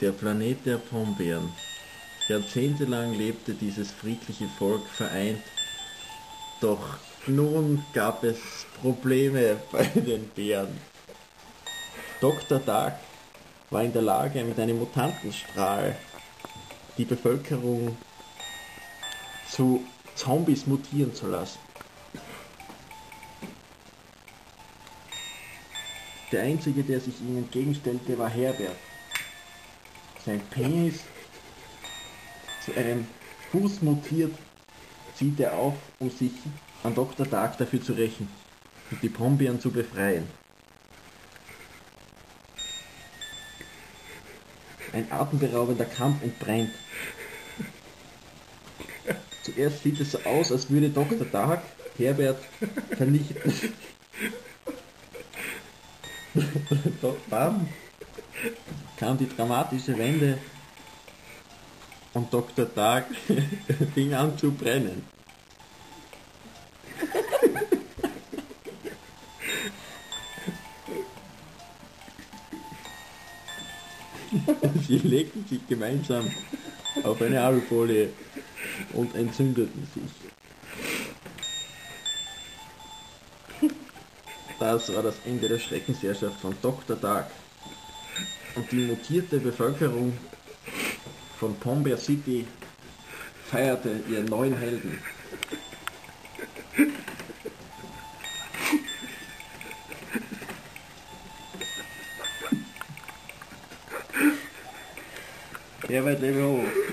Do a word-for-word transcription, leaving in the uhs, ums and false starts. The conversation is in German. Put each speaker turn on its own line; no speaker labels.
Der Planet der Pombeeren. Jahrzehntelang lebte dieses friedliche Volk vereint, doch nun gab es Probleme bei den Bären. Doktor Dark war in der Lage, mit einem Mutantenstrahl die Bevölkerung zu Zombies mutieren zu lassen. Der einzige, der sich ihm entgegenstellte, war Herbert. Sein Penis, zu einem Fuß mutiert, zieht er auf, um sich an Doktor Dark dafür zu rächen und die Pombeeren zu befreien. Ein atemberaubender Kampf entbrennt. Zuerst sieht es so aus, als würde Doktor Dark Herbert vernichten. Doch dann kam die dramatische Wende und Doktor Dark fing an zu brennen. Sie legten sich gemeinsam auf eine Alufolie und entzündeten sich. Das war das Ende der Schreckensherrschaft von Doktor Dark. Und die mutierte Bevölkerung von Pombear City feierte ihren neuen Helden. Herbert, lebe hoch!